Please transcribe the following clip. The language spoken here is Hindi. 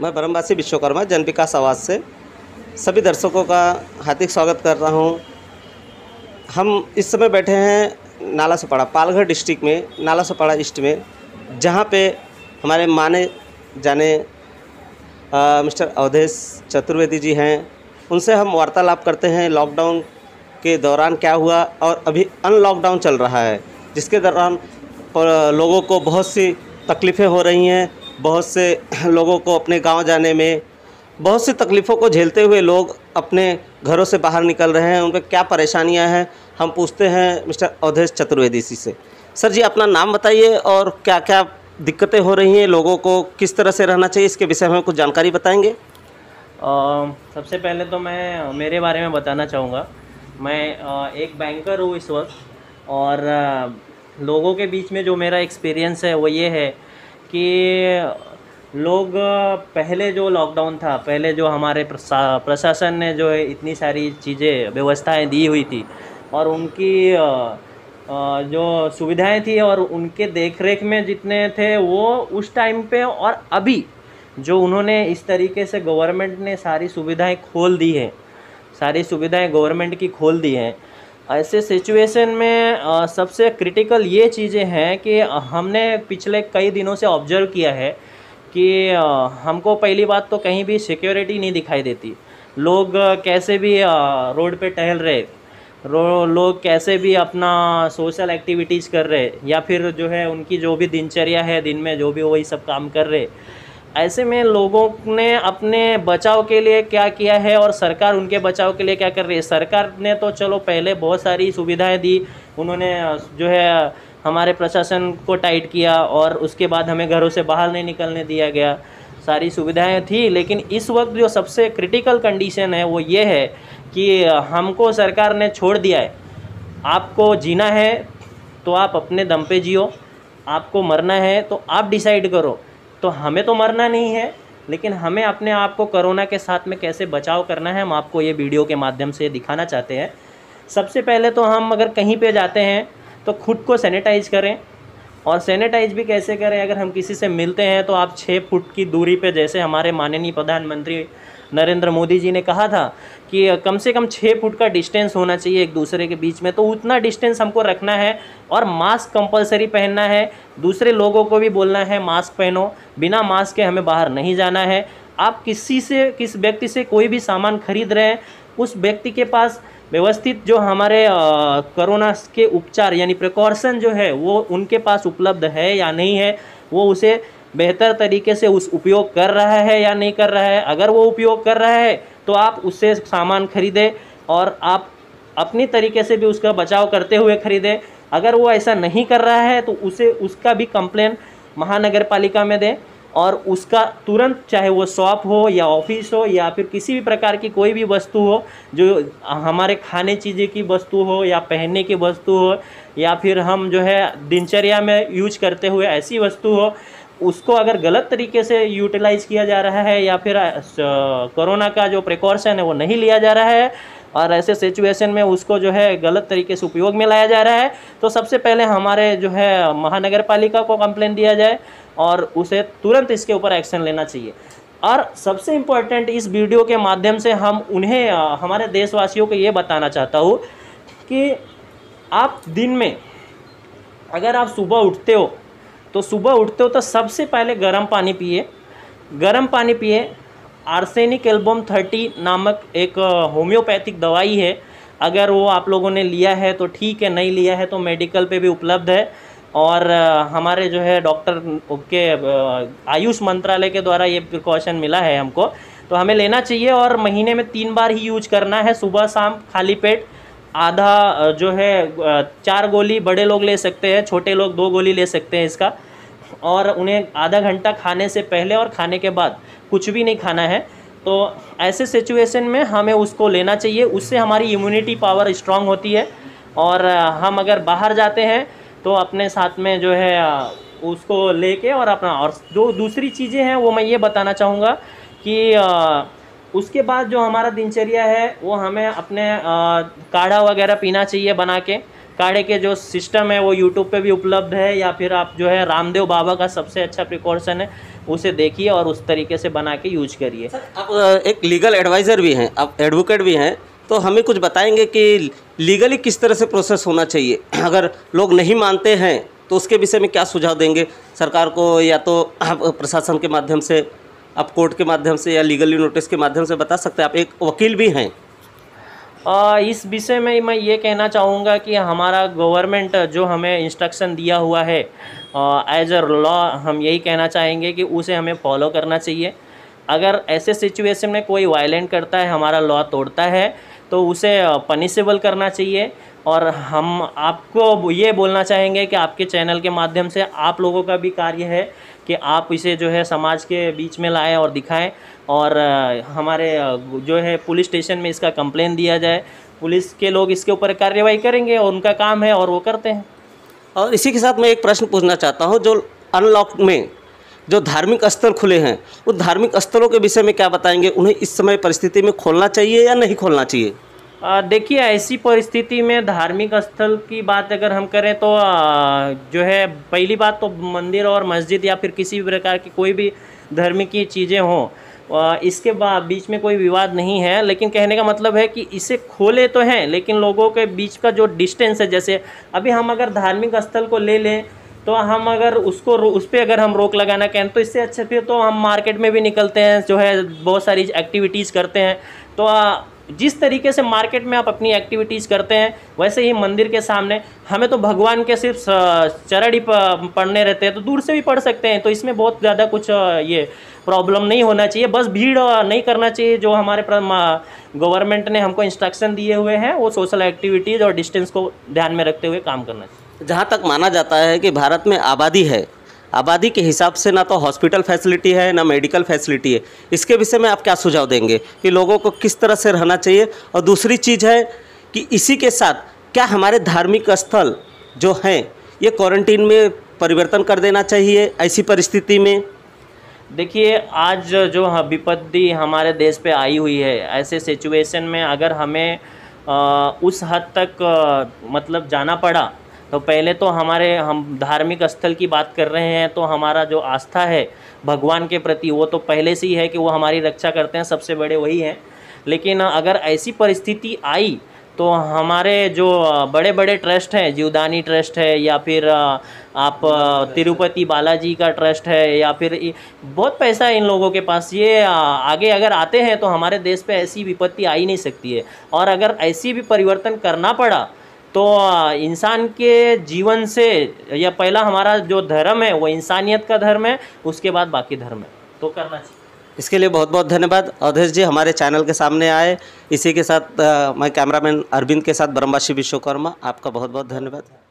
मैं ब्रह्मवासी विश्वकर्मा जन विकास आवाज़ से सभी दर्शकों का हार्दिक स्वागत कर रहा हूं। हम इस समय बैठे हैं नालासोपारा, पालघर डिस्ट्रिक्ट में नालासोपारा ईस्ट में, जहां पे हमारे माने जाने मिस्टर अवधेश चतुर्वेदी जी हैं। उनसे हम वार्तालाप करते हैं लॉकडाउन के दौरान क्या हुआ और अभी अनलॉकडाउन चल रहा है, जिसके दौरान लोगों को बहुत सी तकलीफ़ें हो रही हैं। बहुत से लोगों को अपने गांव जाने में बहुत सी तकलीफ़ों को झेलते हुए लोग अपने घरों से बाहर निकल रहे हैं। उन पर क्या परेशानियां हैं, हम पूछते हैं मिस्टर अवधेश चतुर्वेदी जी से। सर जी, अपना नाम बताइए और क्या क्या दिक्कतें हो रही हैं, लोगों को किस तरह से रहना चाहिए, इसके विषय में कुछ जानकारी बताएंगे। सबसे पहले तो मैं मेरे बारे में बताना चाहूँगा। मैं एक बैंकर हूँ इस वक्त, और लोगों के बीच में जो मेरा एक्सपीरियंस है वो ये है कि लोग पहले जो लॉकडाउन था, पहले जो हमारे प्रशासन ने जो है इतनी सारी चीज़ें व्यवस्थाएं दी हुई थी और उनकी जो सुविधाएं थी और उनके देखरेख में जितने थे वो उस टाइम पे, और अभी जो उन्होंने इस तरीके से गवर्नमेंट ने सारी सुविधाएं खोल दी है, सारी सुविधाएं गवर्नमेंट की खोल दी हैं। ऐसे सिचुएशन में सबसे क्रिटिकल ये चीज़ें हैं कि हमने पिछले कई दिनों से ऑब्जर्व किया है कि हमको पहली बात तो कहीं भी सिक्योरिटी नहीं दिखाई देती। लोग कैसे भी रोड पे टहल रहे, लोग कैसे भी अपना सोशल एक्टिविटीज़ कर रहे, या फिर जो है उनकी जो भी दिनचर्या है दिन में जो भी वही सब काम कर रहे। ऐसे में लोगों ने अपने बचाव के लिए क्या किया है और सरकार उनके बचाव के लिए क्या कर रही है। सरकार ने तो चलो पहले बहुत सारी सुविधाएं दी, उन्होंने जो है हमारे प्रशासन को टाइट किया और उसके बाद हमें घरों से बाहर नहीं निकलने दिया गया, सारी सुविधाएं थी। लेकिन इस वक्त जो सबसे क्रिटिकल कंडीशन है वो ये है कि हमको सरकार ने छोड़ दिया है। आपको जीना है तो आप अपने दम पे जियो, आपको मरना है तो आप डिसाइड करो। तो हमें तो मरना नहीं है, लेकिन हमें अपने आप को कोरोना के साथ में कैसे बचाव करना है, हम आपको ये वीडियो के माध्यम से दिखाना चाहते हैं। सबसे पहले तो हम अगर कहीं पे जाते हैं तो खुद को सैनिटाइज करें, और सैनिटाइज भी कैसे करें, अगर हम किसी से मिलते हैं तो आप 6 फुट की दूरी पे, जैसे हमारे माननीय प्रधानमंत्री नरेंद्र मोदी जी ने कहा था कि कम से कम 6 फुट का डिस्टेंस होना चाहिए एक दूसरे के बीच में, तो उतना डिस्टेंस हमको रखना है। और मास्क कंपलसरी पहनना है, दूसरे लोगों को भी बोलना है मास्क पहनो, बिना मास्क के हमें बाहर नहीं जाना है। आप किस व्यक्ति से कोई भी सामान खरीद रहे हैं, उस व्यक्ति के पास व्यवस्थित जो हमारे कोरोना के उपचार यानी प्रिकॉशन जो है वो उनके पास उपलब्ध है या नहीं है, वो उसे बेहतर तरीके से उस उपयोग कर रहा है या नहीं कर रहा है। अगर वो उपयोग कर रहा है तो आप उससे सामान खरीदें और आप अपनी तरीके से भी उसका बचाव करते हुए खरीदें। अगर वो ऐसा नहीं कर रहा है तो उसे उसका भी कंप्लेन महानगर पालिका में दें, और उसका तुरंत, चाहे वो शॉप हो या ऑफिस हो या फिर किसी भी प्रकार की कोई भी वस्तु हो, जो हमारे खाने चीज़ें की वस्तु हो या पहनने की वस्तु हो या फिर हम जो है दिनचर्या में यूज करते हुए ऐसी वस्तु हो, उसको अगर गलत तरीके से यूटिलाइज़ किया जा रहा है या फिर कोरोना का जो प्रिकॉशन है वो नहीं लिया जा रहा है और ऐसे सिचुएशन में उसको जो है गलत तरीके से उपयोग में लाया जा रहा है, तो सबसे पहले हमारे जो है महानगर पालिका को कंप्लेंट दिया जाए और उसे तुरंत इसके ऊपर एक्शन लेना चाहिए। और सबसे इम्पोर्टेंट, इस वीडियो के माध्यम से हम उन्हें, हमारे देशवासियों को ये बताना चाहता हूँ कि आप दिन में अगर आप सुबह उठते हो तो सबसे पहले गर्म पानी पिए। गर्म पानी पिए। आर्सेनिक एल्बम 30 नामक एक होम्योपैथिक दवाई है, अगर वो आप लोगों ने लिया है तो ठीक है, नहीं लिया है तो मेडिकल पे भी उपलब्ध है। और हमारे जो है डॉक्टर के आयुष मंत्रालय के द्वारा ये प्रिकॉशन मिला है हमको, तो हमें लेना चाहिए। और महीने में 3 बार ही यूज करना है, सुबह शाम खाली पेट। आधा जो है 4 गोली बड़े लोग ले सकते हैं, छोटे लोग 2 गोली ले सकते हैं इसका। और उन्हें आधा घंटा खाने से पहले और खाने के बाद कुछ भी नहीं खाना है। तो ऐसे सिचुएशन में हमें उसको लेना चाहिए, उससे हमारी इम्यूनिटी पावर स्ट्रांग होती है। और हम अगर बाहर जाते हैं तो अपने साथ में जो है उसको लेके और अपना, और जो दूसरी चीज़ें हैं वो मैं ये बताना चाहूँगा कि उसके बाद जो हमारा दिनचर्या है वो हमें अपने काढ़ा वगैरह पीना चाहिए बना के। काढ़े के जो सिस्टम है वो यूट्यूब पे भी उपलब्ध है, या फिर आप जो है रामदेव बाबा का सबसे अच्छा प्रिकॉशन है, उसे देखिए और उस तरीके से बना के यूज करिए। आप एक लीगल एडवाइज़र भी हैं, आप एडवोकेट भी हैं, तो हमें कुछ बताएंगे कि लीगली किस तरह से प्रोसेस होना चाहिए? अगर लोग नहीं मानते हैं तो उसके विषय में क्या सुझाव देंगे सरकार को, या तो आप प्रशासन के माध्यम से, आप कोर्ट के माध्यम से, या लीगली नोटिस के माध्यम से बता सकते हैं? आप एक वकील भी हैं। इस विषय में मैं ये कहना चाहूँगा कि हमारा गवर्नमेंट जो हमें इंस्ट्रक्शन दिया हुआ है एज अ लॉ, हम यही कहना चाहेंगे कि उसे हमें फॉलो करना चाहिए। अगर ऐसे सिचुएशन में कोई वायलेंट करता है, हमारा लॉ तोड़ता है, तो उसे पनिशेबल करना चाहिए। और हम आपको ये बोलना चाहेंगे कि आपके चैनल के माध्यम से आप लोगों का भी कार्य है कि आप इसे जो है समाज के बीच में लाएं और दिखाएं, और हमारे जो है पुलिस स्टेशन में इसका कंप्लेन दिया जाए। पुलिस के लोग इसके ऊपर कार्रवाई करेंगे और उनका काम है और वो करते हैं। और इसी के साथ मैं एक प्रश्न पूछना चाहता हूँ, जो अनलॉक में जो धार्मिक स्थल खुले हैं, उस धार्मिक स्थलों के विषय में क्या बताएंगे? उन्हें इस समय परिस्थिति में खोलना चाहिए या नहीं खोलना चाहिए? देखिए, ऐसी परिस्थिति में धार्मिक स्थल की बात अगर हम करें तो जो है, पहली बात तो मंदिर और मस्जिद या फिर किसी भी प्रकार की कोई भी धर्म की चीज़ें हों, इसके बीच में कोई विवाद नहीं है। लेकिन कहने का मतलब है कि इसे खोले तो हैं, लेकिन लोगों के बीच का जो डिस्टेंस है, जैसे अभी हम अगर धार्मिक स्थल को ले लें तो हम अगर उसको उस पर अगर हम रोक लगाना कहें तो इससे अच्छा फिर तो हम मार्केट में भी निकलते हैं, जो है बहुत सारी एक्टिविटीज़ करते हैं। तो जिस तरीके से मार्केट में आप अपनी एक्टिविटीज़ करते हैं, वैसे ही मंदिर के सामने हमें तो भगवान के सिर्फ चरण ही पढ़ने रहते हैं, तो दूर से भी पढ़ सकते हैं। तो इसमें बहुत ज़्यादा कुछ ये प्रॉब्लम नहीं होना चाहिए, बस भीड़ नहीं करना चाहिए। जो हमारे गवर्नमेंट ने हमको इंस्ट्रक्शन दिए हुए हैं, वो सोशल एक्टिविटीज़ और डिस्टेंस को ध्यान में रखते हुए काम करना चाहिए। जहाँ तक माना जाता है कि भारत में आबादी है, आबादी के हिसाब से ना तो हॉस्पिटल फैसिलिटी है, ना मेडिकल फैसिलिटी है, इसके विषय में आप क्या सुझाव देंगे कि लोगों को किस तरह से रहना चाहिए? और दूसरी चीज़ है कि इसी के साथ क्या हमारे धार्मिक स्थल जो हैं ये क्वारंटीन में परिवर्तन कर देना चाहिए ऐसी परिस्थिति में? देखिए, आज जो विपत्ति हमारे देश पे आई हुई है, ऐसे सिचुएशन में अगर हमें उस हद तक मतलब जाना पड़ा, तो पहले तो हम धार्मिक स्थल की बात कर रहे हैं, तो हमारा जो आस्था है भगवान के प्रति, वो तो पहले से ही है कि वो हमारी रक्षा करते हैं, सबसे बड़े वही हैं। लेकिन अगर ऐसी परिस्थिति आई तो हमारे जो बड़े बड़े ट्रस्ट हैं, जीवदानी ट्रस्ट है, या फिर आप तिरुपति बालाजी का ट्रस्ट है, या फिर बहुत पैसा है इन लोगों के पास, ये आगे अगर आते हैं तो हमारे देश पे ऐसी विपत्ति आ ही नहीं सकती है। और अगर ऐसी भी परिवर्तन करना पड़ा तो इंसान के जीवन से, या पहला हमारा जो धर्म है वो इंसानियत का धर्म है, उसके बाद बाकी धर्म है, तो करना चाहिए। इसके लिए बहुत बहुत धन्यवाद अवधेश जी, हमारे चैनल के सामने आए। इसी के साथ मैं कैमरामैन अरविंद के साथ ब्रह्मवासी विश्वकर्मा, आपका बहुत बहुत धन्यवाद।